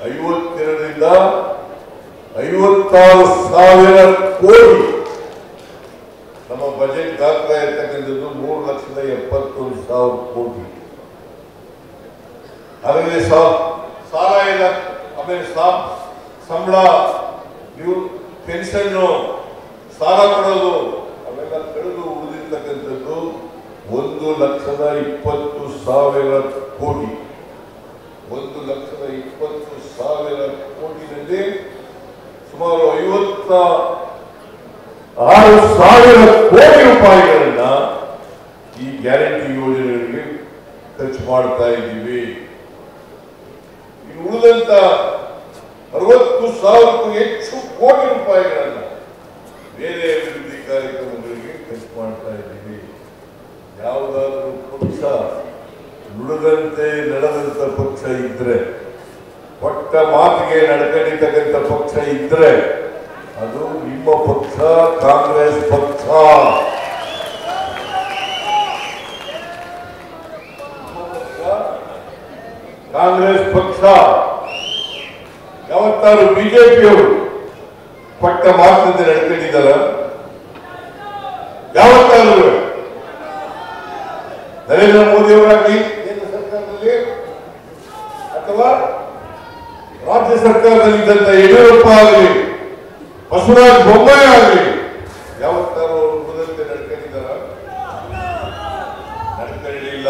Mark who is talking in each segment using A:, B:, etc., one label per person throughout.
A: 52ರಿಂದ 56,000 ಕೋಟಿ ನಮ್ಮ ಬಜೆಟ್ ದಾಖಲೆ ಇರತಕ್ಕಂಥದ್ದು 3,71,000 ಕೋಟಿ. ಅದರಲ್ಲಿ ಸಾಲ ಇಲ್ಲ, ಆಮೇಲೆ ಸಂಬಳ, ಪೆನ್ಷನ್, ಸಾಲ ಕೊಡೋದು ಅವೆಲ್ಲ ಕಳೆದು ಉಳಿದಿರ್ತಕ್ಕಂಥದ್ದು 1,20,000 ಕೋಟಿ. 1,20,000 ಕೋಟಿನಲ್ಲಿ ಸುಮಾರು 56,000 ಕೋಟಿ ರೂಪಾಯಿಗಳನ್ನ ಈ ಗ್ಯಾರಂಟಿ ಯೋಜನೆಗಳಿಗೆ ಖರ್ಚು ಮಾಡ್ತಾ ಇದ್ದೀವಿ. ಉಳಿದಂತ 60,000ಕ್ಕೂ ಹೆಚ್ಚು ಕೋಟಿ ರೂಪಾಯಿಗಳನ್ನ ಬೇರೆ ಅಭಿವೃದ್ಧಿ ಕಾರ್ಯಕ್ರಮಗಳಿಗೆ ಖರ್ಚು ಮಾಡ್ತಾ ಇದ್ದೀವಿ. ಯಾವುದಾದ್ರೂ ಪಕ್ಷ ನುಡಿದಂತೆ ನಡೆದಂತ ಪಕ್ಷ ಇದ್ರೆ, ಕೊಟ್ಟ ಮಾತಿಗೆ ನಡ್ಕೊಂಡಿರ್ತಕ್ಕಂಥ ಪಕ್ಷ ಇದ್ರೆ ಅದು ನಿಮ್ಮ ಪಕ್ಷ, ಕಾಂಗ್ರೆಸ್ ಪಕ್ಷ. ಕಾಂಗ್ರೆಸ್ ಪಕ್ಷ ಯಾವತ್ತಾರು ಬಿಜೆಪಿಯವರು ಕೊಟ್ಟ ಮಾತಿನಂತೆ ನಡ್ಕೊಂಡಿದ್ದಾರ? ಯಾವತ್ತಾರು ನರೇಂದ್ರ ಮೋದಿ ಅವರಾಗಲಿ ಕೇಂದ್ರ ಸರ್ಕಾರದಲ್ಲಿ ಅಥವಾ ರಾಜ್ಯ ಸರ್ಕಾರದಲ್ಲಿ ಇದ್ದಂತ ಯಡಿಯೂರಪ್ಪ ಆಗಲಿ, ಬಸವರಾಜ ಬೊಮ್ಮಾಯಿ ಆಗಲಿ ಯಾವತ್ತಾರು ನುಡಿದಂತೆ ನಡ್ಕೊಂಡಿದ್ದಾರ? ನಡ್ಕೊಳ್ಳಿಲ್ಲ.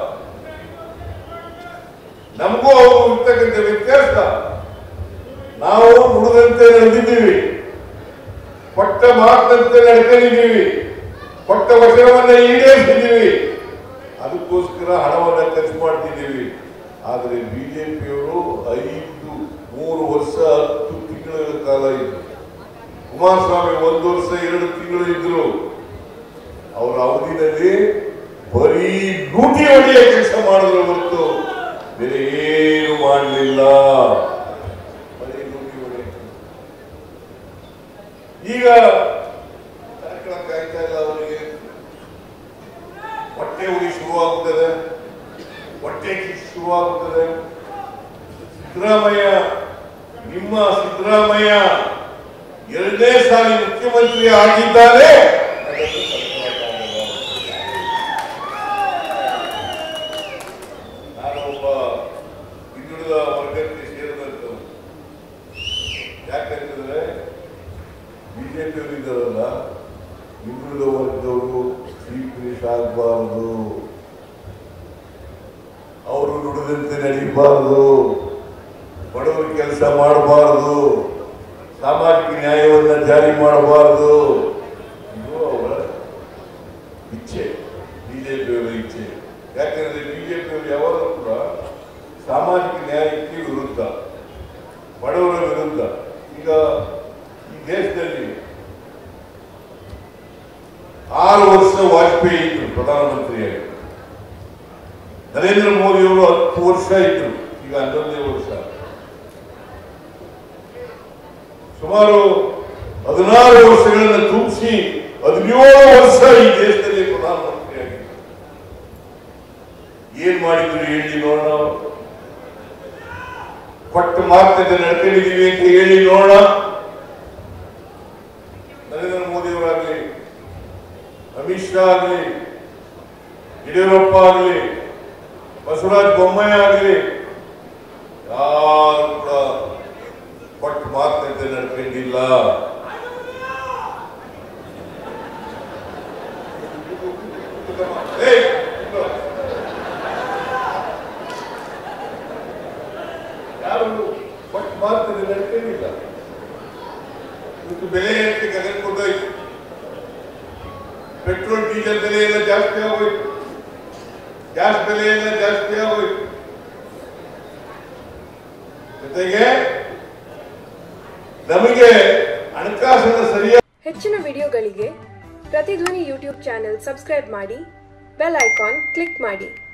A: ನಮಗೂ ಅವರು ಇರ್ತಕ್ಕಂಥ ವ್ಯತ್ಯಾಸ, ನಾವು ನುಡಿದಂತೆ ನಡೆದಿದ್ದೀವಿ, ಕೊಟ್ಟ ಮಾತಿನಂತೆ ನಡ್ಕೊಂಡಿದ್ದೀವಿ, ಕೊಟ್ಟ ವಚನವನ್ನ ಈಡೇರಿಸಿದ್ದೀವಿ, ಅದಕ್ಕೋಸ್ಕರ ಹಣವನ್ನ ಖರ್ಚು ಮಾಡ್ತಿದ್ದೀವಿ. ಆದರೆ ಬಿಜೆಪಿಯವರು 3 ವರ್ಷ 10 ತಿಂಗಳ ಕಾಲ ಇದ್ರು. ಕುಮಾರಸ್ವಾಮಿ 1 ವರ್ಷ 2 ತಿಂಗಳು ಇದ್ರು. ಅವರ ಅವಧಿಯಲ್ಲಿ ಬರೀ ಲೂಟಿ ಹೊಡೆಯ ಕೆಲಸ ಮಾಡಿದ್ರು ಹೊರತು ಬೇರೆ ಏನು ಮಾಡಲಿಲ್ಲ. ಬರೀ ಲೂಟಿ ಹೊಡೆಯ. ಈಗ ಕಾಯ್ತಾ ಇಲ್ಲ ಅವರಿಗೆ. ಹೊಟ್ಟೆ ಉರಿ ಶುರುವಾಗುತ್ತದೆ, ಹೊಟ್ಟೆ ಕಿಚ್ಚು ಶುರುವಾಗುತ್ತದೆ. ನಿಮ್ಮ ಸಿದ್ದರಾಮಯ್ಯ 2ನೇ ಸಾರಿ ಮುಖ್ಯಮಂತ್ರಿ ಆಗಿದ್ದಾರೆ. ನಾನು ಒಬ್ಬ ಹಿಂದುಳಿದ ವರ್ಗಕ್ಕೆ ಸೇರಿದಂತರು. ಯಾಕಂತಂದ್ರೆ ಬಿಜೆಪಿಯವರು ಇದ್ದಾರಲ್ಲ, ಹಿಂದುಳಿದ ವರ್ಗದವರು ಚೀಫ್ ಮಿನಿಸ್ಟರ್ ಆಗಬಾರದು, ಅವರು ನುಡಿದಂತೆ ನಡೀಬಾರದು, ಬಡವರ ಕೆಲಸ ಮಾಡಬಾರದು, ಸಾಮಾಜಿಕ ನ್ಯಾಯವನ್ನು ಜಾರಿ ಮಾಡಬಾರದು. ಇದು ಅವರ ಇಚ್ಛೆ, ಬಿಜೆಪಿಯವರ ಇಚ್ಛೆ. ಯಾಕಂದ್ರೆ ಬಿಜೆಪಿಯವರು ಯಾವಾಗಲೂ ಕೂಡ ಸಾಮಾಜಿಕ ನ್ಯಾಯಕ್ಕೆ ವಿರುದ್ಧ, ಬಡವರ ವಿರುದ್ಧ. ಈಗ ಈ ದೇಶದಲ್ಲಿ 6 ವರ್ಷ ವಾಜಪೇಯಿ ಇದ್ರು ಪ್ರಧಾನಮಂತ್ರಿಯಾಗಿ, ನರೇಂದ್ರ ಮೋದಿ ಅವರು 10 ವರ್ಷ ಇದ್ರು, ಈಗ 11ನೇ ವರ್ಷ. ಸುಮಾರು 16 ವರ್ಷಗಳನ್ನು ತುಂಬಿಸಿ 17 ವರ್ಷ ಈ ದೇಶದಲ್ಲಿ ಪ್ರಧಾನಮಂತ್ರಿಯಾಗಿದ್ದರು. ಏನ್ ಮಾಡಿದ್ರು ಹೇಳಿ ನೋಡೋಣ. ಕೊಟ್ಟ ಮಾತಿನಿಂದ ನಡ್ಕೊಂಡಿದ್ದೀವಿ ಅಂತ ಹೇಳಿ ನೋಡೋಣ. ನರೇಂದ್ರ ಮೋದಿ ಅವರಾಗಲಿ, ಅಮಿತ್ ಶಾ ಆಗಲಿ, ಯಡಿಯೂರಪ್ಪ ಆಗಲಿ, ಬಸವರಾಜ ಬೊಮ್ಮಾಯಿ ಆಗಲಿ ಯಾರು ಕೂಡ ಕೊಟ್ಟ ಮಾತಿನಂತೆ ನಡ್ಕೊಂಡಿಲ್ಲ. ಯಾರು ಕೊಟ್ಟ ಮಾತಿನಂತೆ ನಡ್ಕೊಂಡಿಲ್ಲ. ಇವತ್ತು ಬೆಲೆ ಏರಿಕೆ ಗಗನಕ್ಕೊಂಡೋಯ್ತು. ಪೆಟ್ರೋಲ್ ಡೀಸೆಲ್ ಬೆಲೆ ಎಲ್ಲ ಜಾಸ್ತಿ ಆಗೋಯ್ತು, ಗ್ಯಾಸ್ ಬೆಲೆ ಎಲ್ಲ ಜಾಸ್ತಿ ಆಗೋಯ್ತು. ಜೊತೆಗೆ ನಮಗೆ ಹಣಕಾಸಿನ ಸರಿಯಾದ
B: ಹೆಚ್ಚಿನ ವಿಡಿಯೋಗಳಿಗೆ ಪ್ರತಿಧ್ವನಿ ಯೂಟ್ಯೂಬ್ ಚಾನೆಲ್ ಸಬ್ಸ್ಕ್ರೈಬ್ ಮಾಡಿ, ಬೆಲ್ ಐಕಾನ್ ಕ್ಲಿಕ್ ಮಾಡಿ.